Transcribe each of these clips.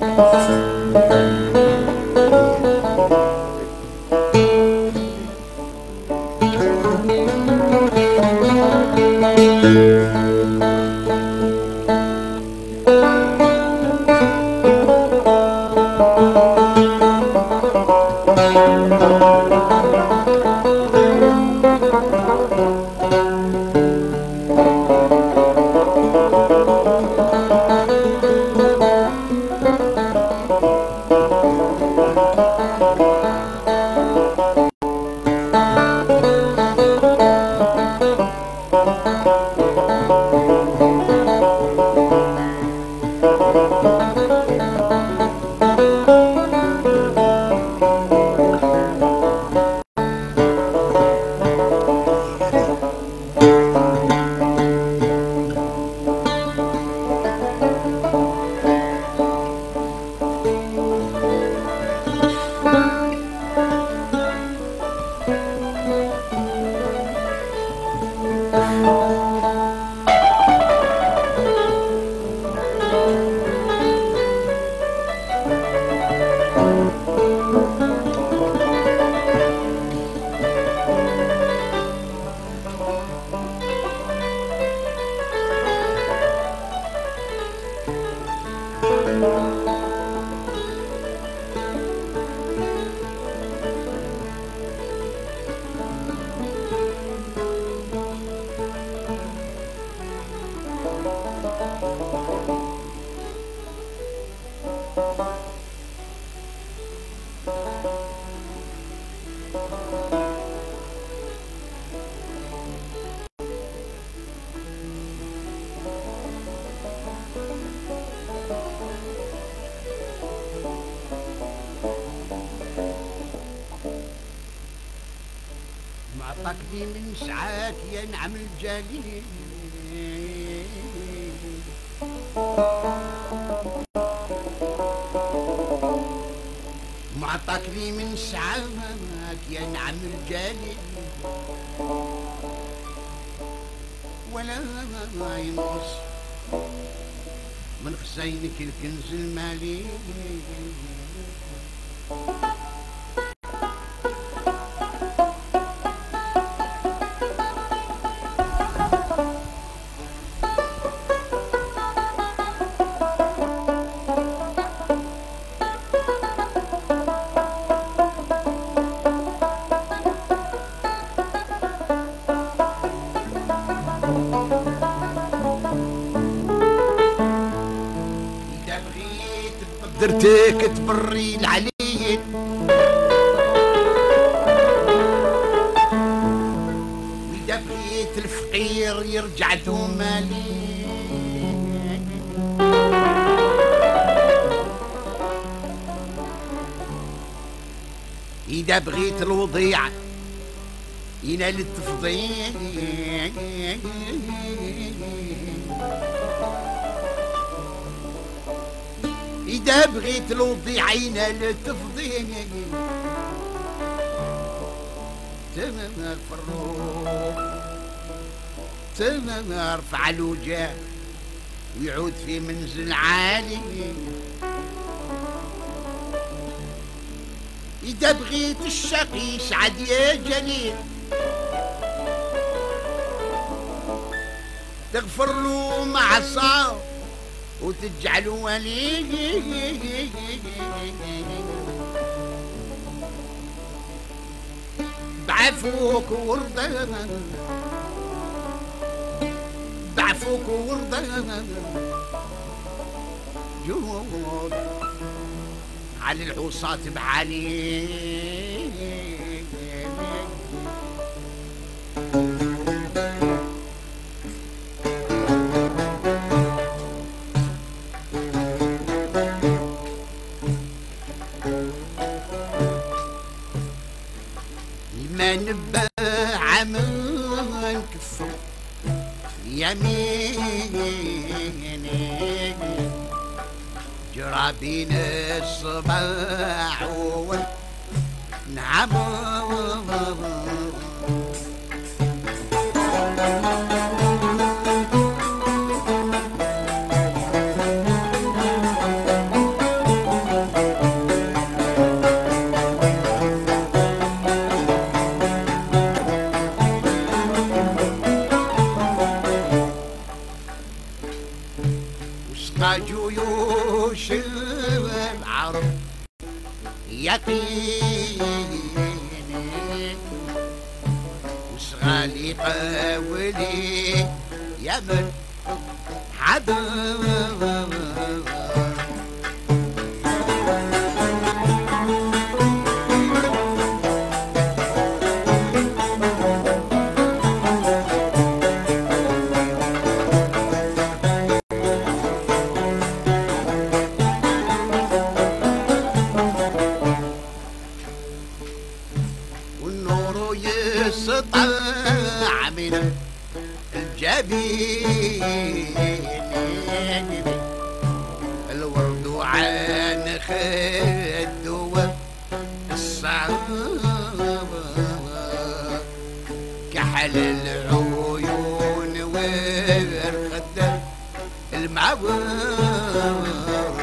عطاكني من ساعات يا نعم الجليل، معطاكني من ساعات يا نعم الجليل، ولا ينقص من خزينك الكنز المالي. درتك تبري العليل، وإذا بغيت الفقير يرجع ذو مالي، إذا بغيت الوضيع ينال التفضيل، إذا بغيت الوضيع ينال التفضيل، تمام الفروق تمام ارفع الوجاه ويعود في منزل عالي، إذا بغيت الشقي يسعد يا جليل، تغفر له مع صار وتجعل ولي، بعفوك ورضا بعفوك ورضا جود على العصاة بعلي. ما نباع من كفو يميني جرى بين الصباح والنعم، جيوش العرب يقيني وشغالي قولي يا من حضر والنور يسطع من الجبين الورد عن خده الصعب كحل العيون والخد المعور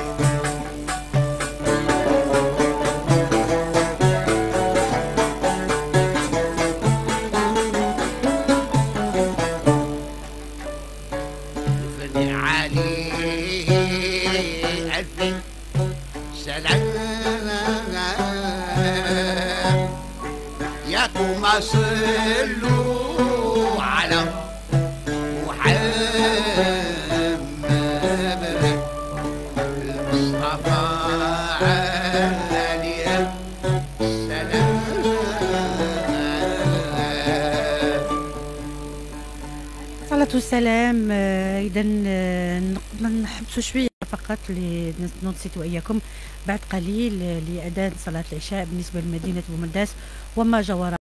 علي ألف سلام ياكم صلوا على محمد المصطفى عليه السلام. صلاة والسلام. إذا نحبسوا شوية فقط لننصت وإياكم بعد قليل لأذان صلاة العشاء بالنسبة لمدينة بومرداس وما جاورها.